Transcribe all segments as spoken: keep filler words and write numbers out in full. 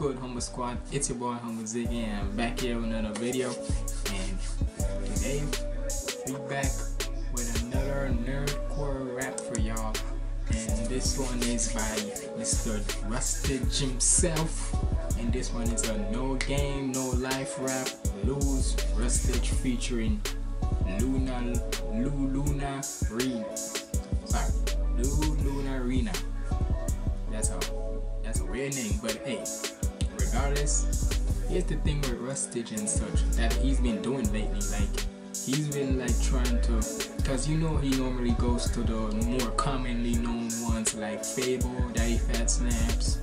good, Humble Squad? It's your boy HumbleZiggy, and I'm back here with another video. And today we back with another nerdcore rap for y'all. And this one is by Mister RUSTAGE himself. And this one is a no game, no life rap. Lose RUSTAGE featuring Luna LulunaRina. Sorry, LulunaRina. That's a that's a weird name, but hey, regardless, here's the thing with RUSTAGE and such that he's been doing lately. Like he's been like trying to, cause you know he normally goes to the more commonly known ones like Fable, Daddy Fat Snaps,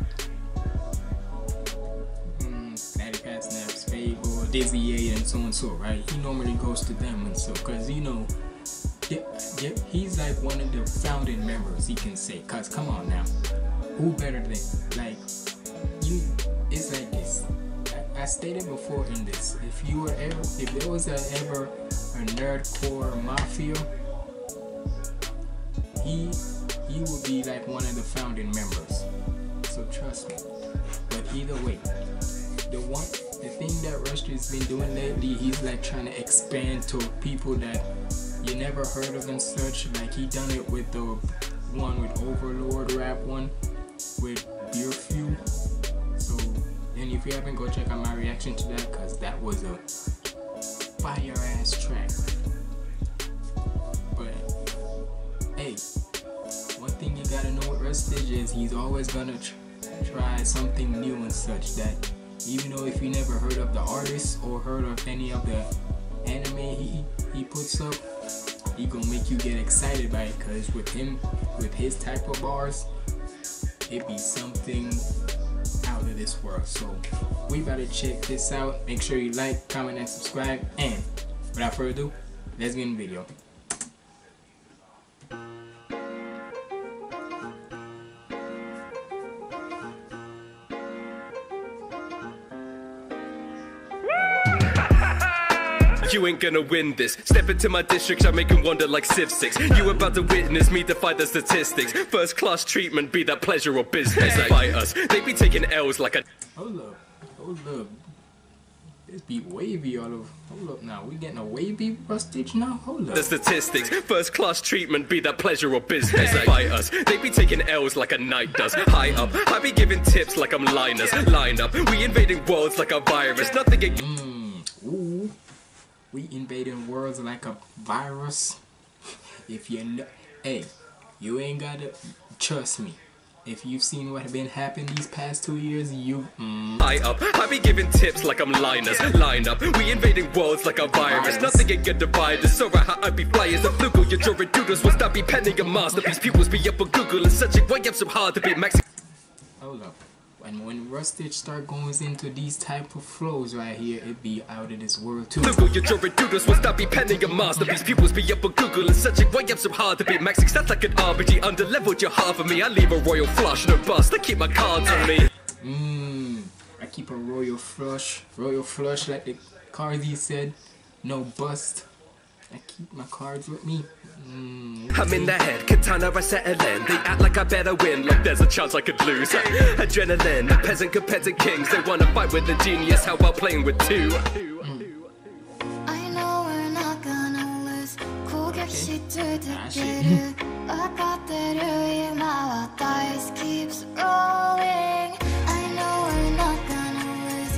mm, Daddy Fat Snaps, Fable, Dizzy A, and so and so. Right? He normally goes to them and so, cause you know. Yeah, yeah, he's like one of the founding members, he can say. Cause come on now, who better than like you? It's like this. I, I stated before in this. If you were ever, if there was a, ever a nerdcore mafia, he he would be like one of the founding members. So trust me. But either way, the one, the thing that RUSTAGE has been doing lately, he's like trying to expand to people that you never heard of and such. Like he done it with the one with Overlord rap one with Beer Few. So, and if you haven't, go check out my reaction to that, cause that was a fire ass track. But hey, one thing you gotta know with RUSTAGE is he's always gonna tr try something new and such. That even though if you never heard of the artist or heard of any of the anime he he puts up, he gonna make you get excited by it, cause with him, with his type of bars, it be something out of this world. So we better check this out. Make sure you like, comment, and subscribe. And without further ado, let's get in the video. You ain't gonna win this. Step into my district, I make them wonder like Civ six. You about to witness me defy the statistics. First class treatment, be that pleasure or business. Hey. Fight us, they be taking L's like a. Hold up, hold up. This be wavy all of. Hold up now, we getting a wavy RUSTAGE now? Hold up. The statistics, first class treatment, be that pleasure or business. Hey. Fight us, they be taking L's like a knight does. High up, I be giving tips like I'm Linus. Line up, we invading worlds like a virus. Nothing against. Mm, ooh. We invading worlds like a virus. If you know, hey, you ain't gotta trust me. If you've seen what have been happening these past two years, you mm. High up, I be giving tips like I'm Linus. Line up, we invading worlds like a virus. virus. Nothing ain't gonna divide us. So right how I be flyers of Google. Your drawing doodles will stop be penning a masterpiece. Pupils be up on Google and searching why I'm so hard to be maxi. Hold up. And when RUSTAGE start going into these type of flows right here, it be out of this world too. Google your drawing doodles will stop be penning a masterpiece. Pupils be up on Google and searching why I'm so hard to be maxing. Stats like an R P G, under leveled you're half of me. I leave a royal flush, no bust. I keep my cards on me. Mmm, I keep a royal flush, royal flush like the cards he said, no bust. I keep my cards with me. Mm. I'm in the head, katana I settle in. They act like I better win, like there's a chance I could lose. Adrenaline, peasant compared to kings. They wanna fight with a genius, how about playing with two? Mm. I know we're not gonna lose. Dice keeps rolling. I know we're not gonna lose.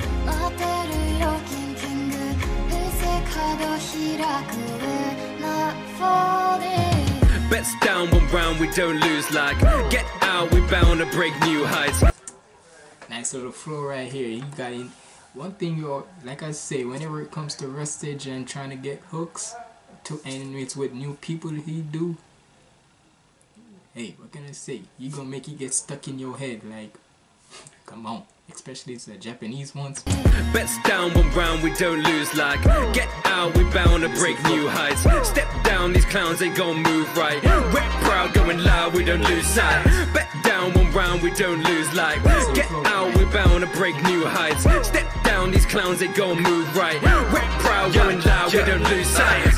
Bets down one round, we don't lose. Like get out, we bound to break new heights. Nice little flow right here. You got in. One thing you're, like I say, whenever it comes to RUSTAGE and trying to get hooks to animates with new people that he do, hey, what can I say? You gonna make it get stuck in your head. Like, come on. Especially it's the Japanese ones. Bets down one round, we don't lose. Like get out, we bound to break new heights. Step down, these clowns ain't gon' move right. We're proud, going loud, we don't lose sight. Bet down one round, we don't lose. Like get out, we bound to break new heights. Step down, these clowns ain't gon' move right. We're proud, going loud, we don't lose sight.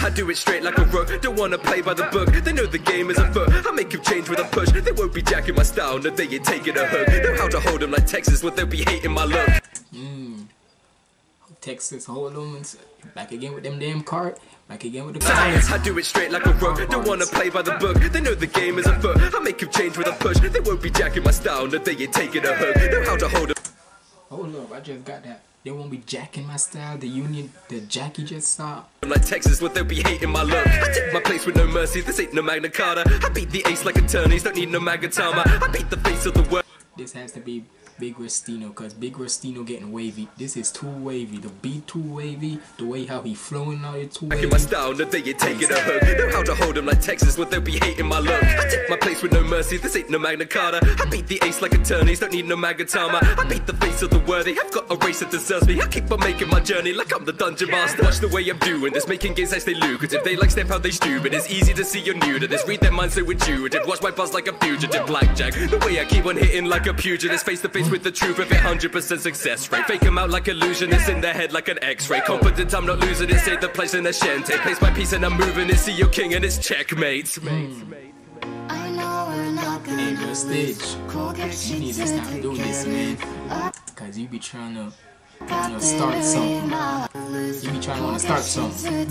I do it straight like a rook. Don't wanna play by the book. They know the game is afoot. I make them change with a push. They won't be jacking my style. No, they ain't taking a hook. Know how to hold them like Texas, but they'll be hating my look. Mm. Texas Hold'em and back again with them damn card. Back again with the cards. I do it straight like a rook. Don't wanna play by the book. They know the game is afoot. I make them change with a push. They won't be jacking my style. No, they ain't taking a hook. Know how to hold them. Hold up, I just got that. They won't be jacking my style. The union, the Jackie just stopped. I'm like Texas, but they'll be hating my look. I take my place with no mercy. This ain't no Magna Carta. I beat the ace like attorneys. Don't need no Magatama. I beat the face of the world. This has to be Big Rustino, cause Big Rustino getting wavy. This is too wavy. The beat too wavy. The way how he flowing out, it's too wavy. My style, no, they ain't taking a hook. Know how to hold them like Texas, but they'll be hating my look. I take my place with no mercy. This ain't no Magna Carta. I beat the ace like attorneys. Don't need no Magatama. I beat the face of the worthy. I've got a race that deserves me. I keep on making my journey like I'm the dungeon master. Watch the way I'm doing this, making games as they lucrative. They like step how they stupid. It's easy to see you're new to this. Read their minds so intuitive. Watch my buzz like a fugitive. Blackjack. The way I keep on hitting like a pugilist. Face to face with the truth of it. one hundred percent success rate. Fake them out like illusionists in their head like an x-ray. Confident I'm not losing it. Say the place in a shente. Place by piece and I'm moving it. See your king and it's checkmate. Mm. Hey, RUSTAGE, you need to stop doing this, man. Cause you be trying to, trying to start something. You be trying to want to start something.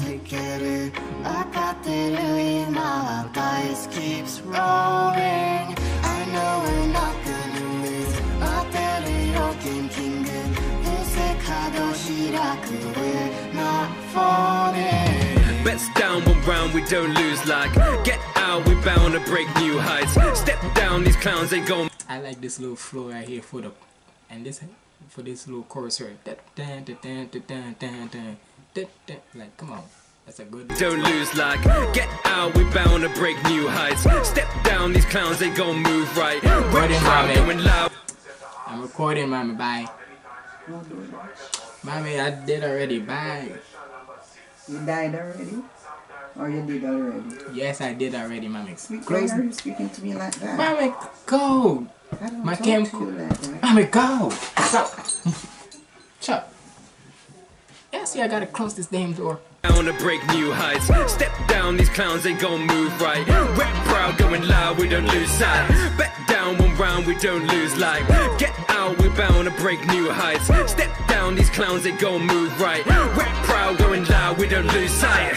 Keeps rolling. I know we're not gonna lose. We're not falling. Bets down one round, we don't lose. Like, get out, we bound to break new heights. Step down, these clowns ain't gon'. I like this little flow right here for the, and this for this little chorus right. Like, come on. That's a good. Don't lose, like, get out, we bound to break new heights. Step down, these clowns ain't gon' move right. Recording, mommy. Going loud. I'm recording, mommy. Bye. Mommy, I did already. Bye. You died already? Or you did already? Yes, I did already, mommy. Why are you speaking to me like that? Mommy, go. I don't My talk cam. to you like that. Mommy, go. Stop. Shut up. Yeah, see, I gotta close this damn door. Down to break new heights. Step down, these clowns ain't gon' move right. We're proud, going loud, we don't lose sight. Bet down one round, we don't lose like. Get out, we're bound to break new heights. Step down, these clowns ain't gon' move right. We're proud, going loud, we don't lose sight.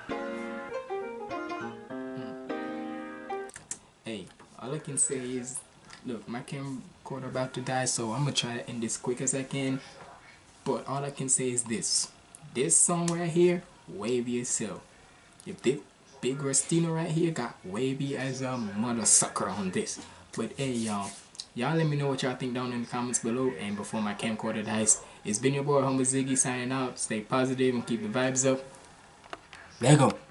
Hey, all I can say is, look, my camcorder about to die, so I'm gonna try to end this quick as I can. But all I can say is this. This song right here, wavy as hell. If this Big Rustino right here got wavy as a mother sucker on this. But hey, y'all. Y'all let me know what y'all think down in the comments below. And before my camcorder dies, it's been your boy HumbleZiggy signing out. Stay positive and keep the vibes up. Let go.